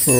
ओ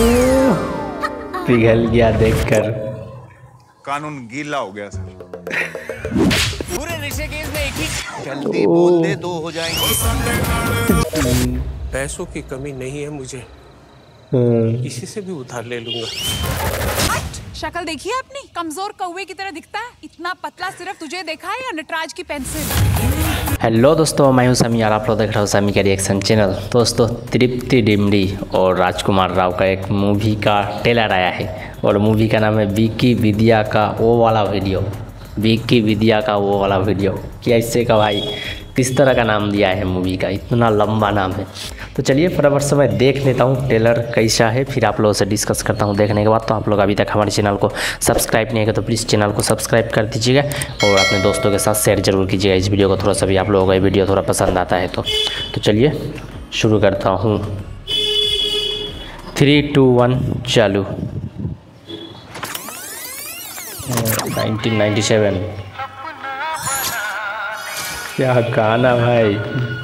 पिघल गया देखकर। कानून गीला हो गया सर। पूरे ऋषिकेश में एक ही जल्दी बोल दे, दो हो जाएंगे। पैसों की कमी नहीं है मुझे, किसी से भी उधार ले लूंगा। शक्ल देखी है अपनी, कमजोर कौवे की तरह दिखता है। इतना पतला सिर्फ तुझे देखा है या नटराज की पेंसिल। हेलो दोस्तों, मैं हूं समी और आप लोग देख रहे हो समी का रिएक्शन चैनल। दोस्तों, तृप्ति डिमरी और राजकुमार राव का एक मूवी का ट्रेलर आया है और मूवी का नाम है विक्की विद्या का वो वाला वीडियो। विक्की विद्या का वो वाला वीडियो, क्या इससे का भाई किस तरह का नाम दिया है मूवी का, इतना लंबा नाम है। तो चलिए फटाफट से मैं देख लेता हूँ ट्रेलर कैसा है, फिर आप लोगों से डिस्कस करता हूँ। देखने के बाद तो आप लोग अभी तक हमारे चैनल को सब्सक्राइब नहीं है तो प्लीज़ चैनल को सब्सक्राइब कर दीजिएगा और अपने दोस्तों के साथ शेयर जरूर कीजिएगा इस वीडियो को। थोड़ा सा भी आप लोगों को ये वीडियो थोड़ा पसंद आता है तो चलिए शुरू करता हूँ। 3, 2, 1 चालू। 1997 क्या गाना भाई।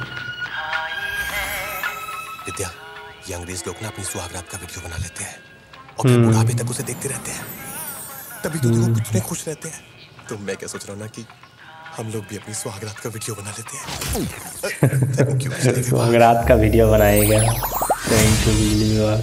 विद्या, ये अंग्रेज लोग ना अपनी सुहागरात का वीडियो बना लेते हैं और फिर बुढ़ापे तक उसे देखते रहते हैं, तभी तो देखो कितने खुश रहते हैं। तो मैं क्या सोच रहा हूँ ना कि हम लोग भी अपनी सुहागरात का वीडियो बना लेते हैं। सुहागरात का वीडियो बनाएगा। Thank you.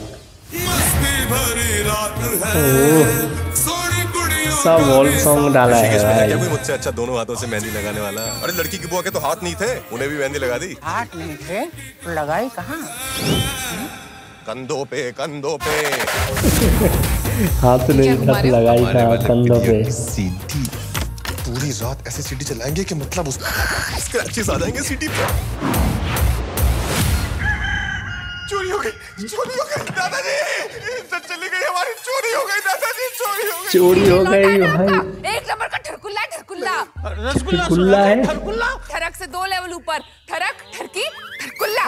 सब वॉल सॉन्ग डाला है भाई। कोई मुझसे अच्छा दोनों हाथों से मेहंदी लगाने वाला। अरे लड़की की बुआ के तो हाथ नहीं थे, उन्हें भी मेहंदी लगा दी। हाथ नहीं थे तो लगाई कहाँ? कंधों पे, कंधों पे। हाथ नहीं था तो लगाई कहाँ, कंधों पे। सीटी पूरी रात ऐसे सीटी चलाएंगे कि मतलब उस स्क्रैचेस आ जाएंगे सीटी पे। चोरी हो गई, चोरी हो गई दादाजी, इज्जत चली गई हमारी, चोरी हो गई दादाजी, चोरी हो गई। चोरी हो गई भाई। एक नंबर का ठरकुल्ला है, ठरकुल्ला। ठरकुल्ला है। ठरक से 2 लेवल ऊपर, ठरक, ठरकी, ठरकुल्ला।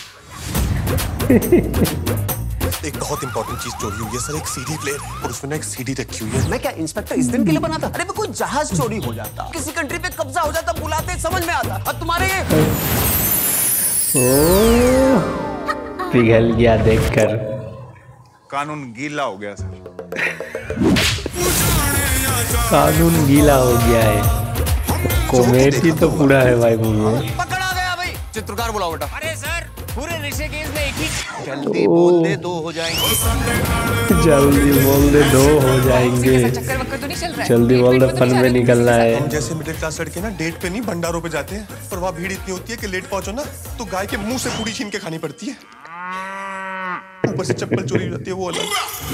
एक बहुत इंपॉर्टेंट चीज चोरी हुई है सर, एक सीडी प्लेयर और उसमें ना एक सीडी रखी हुई है। मैं क्या इंस्पेक्टर इस दिन के लिए बना था? अरे कोई जहाज चोरी हो जाता, किसी कंट्री पे कब्जा हो जाता, बुलाते समझ में आता। और तुम्हारे ये पिघल गया देखकर। कानून गीला हो गया सर। कानून गीला हो गया है। कॉमेडी तो पूरा है भाई मूवी में। पकड़ा गया भाई। चित्रकार बुलाओ बेटा। अरे सर, पूरे ऋषिकेश में एक ही जल्दी बोल दे, दो हो जाएंगे। जल्दी बोल दे, 2 हो जाएंगे। चक्कर वक्कर तो नहीं चल रहा है? जल्दी बोल दे, फन में निकलना है। हम जैसे मिडिल क्लास लड़के ना डेट पे नहीं भंडारों पे जाते हैं, पर वहाँ भीड़ इतनी होती है कि लेट पहुंचो ना तो गाय के मुंह से पूरी छीन के खानी पड़ती है, ऊपर से चप्पल चोरी रहती है वो अलग।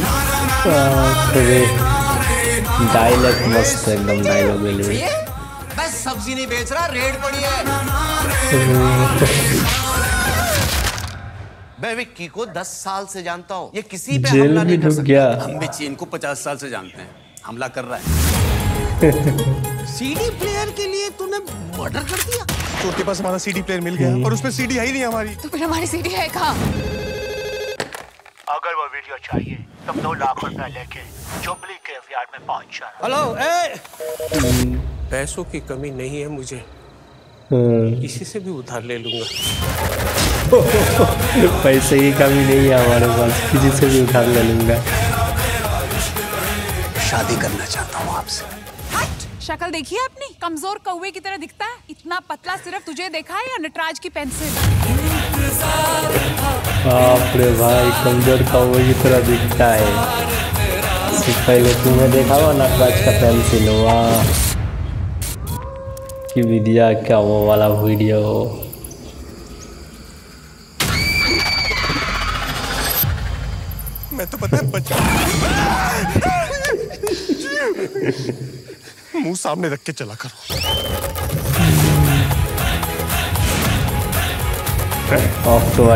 डायलॉग मस्त है एकदम, डायलॉग मिले। बस सब्जी नहीं बेच रहा, रेड पड़ी है। मैं विक्की को 10 साल से जानता हूँ, ये किसी पे जेल हमला में नहीं कर ढुक सकता। गया। हम भी चीन को 50 साल से जानते हैं, हमला कर रहा है। सीडी प्लेयर के लिए तूने मर्डर कर दिया। चोर के पास हमारा सीडी प्लेयर मिल गया और उसमें सीडी है ही नहीं हमारी। तो फिर हमारी सीडी है कहाँ? अगर वो वीडियो चाहिए तो 2 लाख रुपए लेके जुबली कैफयार्ड में पहुंच जाना। हेलो ए, पैसों की कमी नहीं है मुझे, किसी से भी उधार ले लूंगा। पैसे की कमी नहीं है हमारे पास, किसी से भी उधार ले लूंगा। शादी करना चाहता हूँ आपसे। शक्ल देखी है अपनी, कमजोर कौवे की तरह दिखता है। इतना पतला सिर्फ तुझे देखा है या नटराज की पेंसिल। बाप रे भाई, कमजोर कौवे की तरह दिखता है। पहले तुम्हें देखा हुआ नटराज का पेंसिल। वाह कि विद्या क्या वो वाला वीडियो। मैं तो पता है बच्चा मुंह सामने रख के चला करो। अक्टूबर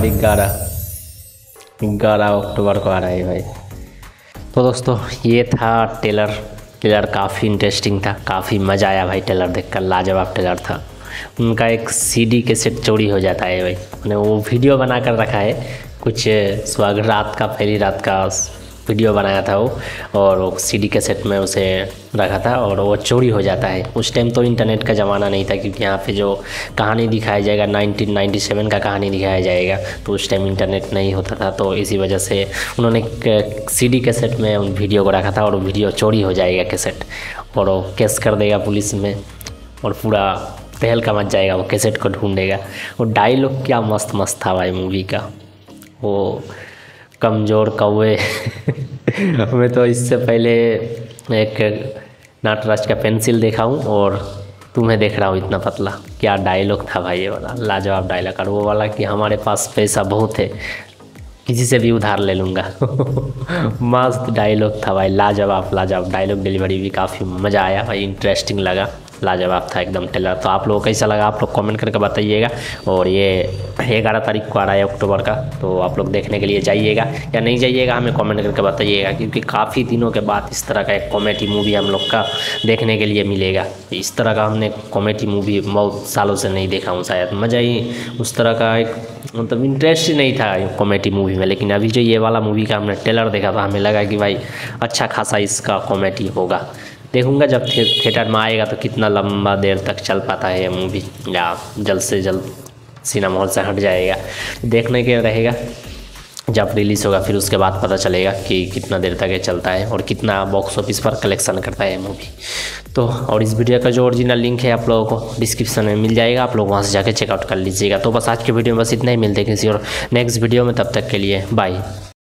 11 अक्टूबर को आ रहा है भाई। तो दोस्तों ये था ट्रेलर काफ़ी इंटरेस्टिंग था, काफ़ी मज़ा आया भाई ट्रेलर देखकर, लाजवाब ट्रेलर था। उनका एक सीडी कैसेट चोरी हो जाता है भाई, उन्हें वो वीडियो बना कर रखा है कुछ सुहाग रात का, पहली रात का वीडियो बनाया था वो, और वो सीडी कैसेट में उसे रखा था और वो चोरी हो जाता है। उस टाइम तो इंटरनेट का ज़माना नहीं था, क्योंकि यहाँ पे जो कहानी दिखाया जाएगा 1997 का कहानी दिखाया जाएगा, तो उस टाइम इंटरनेट नहीं होता था। तो इसी वजह से उन्होंने सीडी कैसेट में उन वीडियो को रखा था और वो वीडियो चोरी हो जाएगा कैसेट, और वो केस कर देगा पुलिस में और पूरा तहलका मच जाएगा, वो कैसेट को ढूंढेगा। वो डायलॉग क्या मस्त मस्त था भाई मूवी का, वो कमज़ोर कौवे मैं तो इससे पहले एक नटराज का पेंसिल देखा हूँ और तुम्हें देख रहा हूँ इतना पतला। क्या डायलॉग था भाई ये वाला, लाजवाब डायलॉग। और वो वाला कि हमारे पास पैसा बहुत है, किसी से भी उधार ले लूँगा मस्त डायलॉग था भाई, लाजवाब लाजवाब डायलॉग डिलीवरी भी काफ़ी मज़ा आया भाई, इंटरेस्टिंग लगा, लाजवाब था एकदम ट्रेलर। तो आप लोगों को कैसा लगा आप लोग कमेंट करके बताइएगा। और ये 11 तारीख को आ रहा है अक्टूबर का, तो आप लोग देखने के लिए जाइएगा या नहीं जाइएगा हमें कमेंट करके बताइएगा, क्योंकि काफ़ी दिनों के बाद इस तरह का एक कॉमेडी मूवी हम लोग का देखने के लिए मिलेगा। इस तरह का हमने कॉमेडी मूवी बहुत सालों से नहीं देखा हूँ, शायद मज़ा ही उस तरह का एक मतलब इंटरेस्ट ही नहीं था कॉमेडी मूवी में। लेकिन अभी जो ये वाला मूवी का हमने ट्रेलर देखा था, हमें लगा कि भाई अच्छा खासा इसका कॉमेडी होगा। देखूंगा जब थिएटर में आएगा तो कितना लंबा देर तक चल पाता है ये मूवी, या जल्द से जल्द सिनेमा हॉल से हट जाएगा। देखने के रहेगा जब रिलीज़ होगा, फिर उसके बाद पता चलेगा कि कितना देर तक ये चलता है और कितना बॉक्स ऑफिस पर कलेक्शन करता है मूवी। तो और इस वीडियो का जो ओरिजिनल लिंक है आप लोगों को डिस्क्रिप्शन में मिल जाएगा, आप लोग वहाँ से जाके चेकआउट कर लीजिएगा। तो बस आज के वीडियो में बस इतना ही, मिलते हैं किसी और नेक्स्ट वीडियो में, तब तक के लिए बाय।